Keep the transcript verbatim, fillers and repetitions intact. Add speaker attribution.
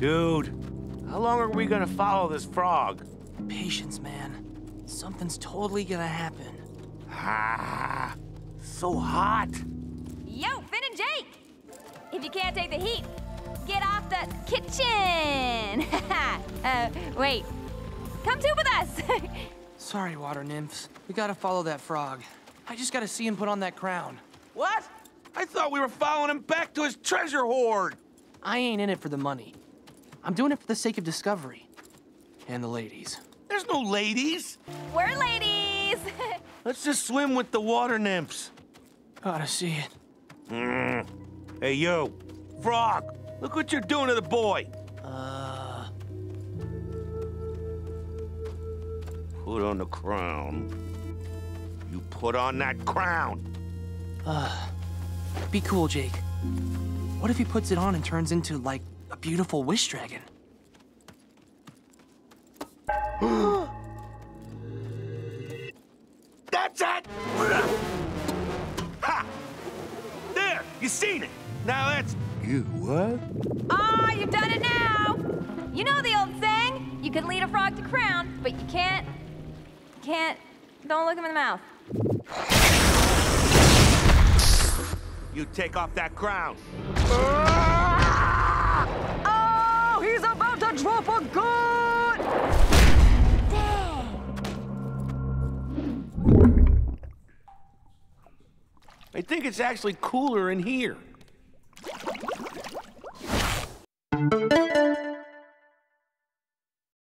Speaker 1: Dude, how long are we gonna follow this frog?
Speaker 2: Patience, man. Something's totally gonna happen.
Speaker 1: Ah, so hot.
Speaker 3: Yo, Finn and Jake! If you can't take the heat, get off the kitchen! uh, wait. Come too with us!
Speaker 2: Sorry, water nymphs. We gotta follow that frog. I just gotta see him put on that crown.
Speaker 1: What? I thought we were following him back to his treasure hoard.
Speaker 2: I ain't in it for the money. I'm doing it for the sake of discovery. And the ladies.
Speaker 1: There's no ladies.
Speaker 3: We're ladies!
Speaker 1: Let's just swim with the water nymphs.
Speaker 2: Gotta see it.
Speaker 1: Mm. Hey, you. Frog, look what you're doing to the boy.
Speaker 2: Uh...
Speaker 1: Put on the crown. You put on that crown.
Speaker 2: Uh... Be cool, Jake. What if he puts it on and turns into, like, a beautiful wish dragon?
Speaker 1: That's it! Ha! There, you seen it. Now that's... You what?
Speaker 3: Ah, you've done it now! You know the old saying, you can lead a frog to crown, but you can't... can't... don't look him in the mouth.
Speaker 1: You take off that crown.
Speaker 3: Oh, he's about to drop a gun! Dang.
Speaker 1: I think it's actually cooler in here.